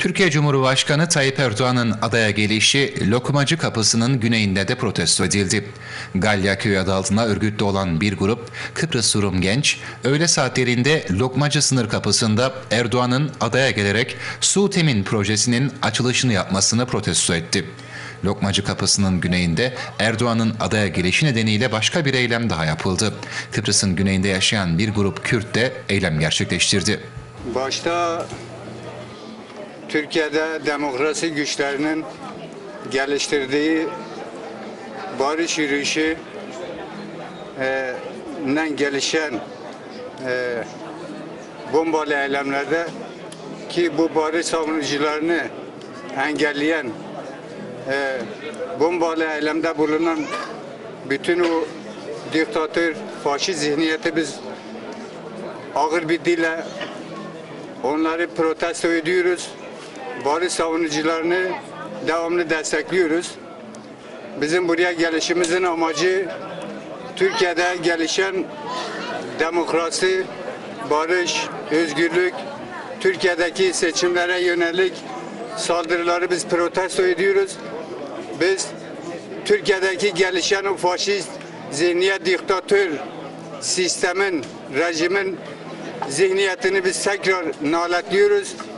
Türkiye Cumhurbaşkanı Tayyip Erdoğan'ın adaya gelişi Lokmacı Kapısı'nın güneyinde de protesto edildi. Galya Köyü adı altında örgütlü olan bir grup Kıbrıs Rum genç öğle saatlerinde Lokmacı sınır kapısında Erdoğan'ın adaya gelerek Su Temin projesinin açılışını yapmasını protesto etti. Lokmacı Kapısı'nın güneyinde Erdoğan'ın adaya gelişi nedeniyle başka bir eylem daha yapıldı. Kıbrıs'ın güneyinde yaşayan bir grup Kürt de eylem gerçekleştirdi. Başta Türkiye'de demokrasi güçlerinin geliştirdiği barış yürüyüşü gelişen bombalı eylemlerde ki bu barış savunucularını engelleyen bombalı eylemde bulunan bütün o diktatör, faşist zihniyeti biz ağır bir dille onları protesto ediyoruz. Barış savunucularını devamlı destekliyoruz. Bizim buraya gelişimizin amacı Türkiye'de gelişen demokrasi, barış, özgürlük, Türkiye'deki seçimlere yönelik saldırıları biz protesto ediyoruz. Biz Türkiye'deki gelişen o faşist zihniyet, diktatör sistemin, rejimin zihniyetini biz tekrar naletliyoruz.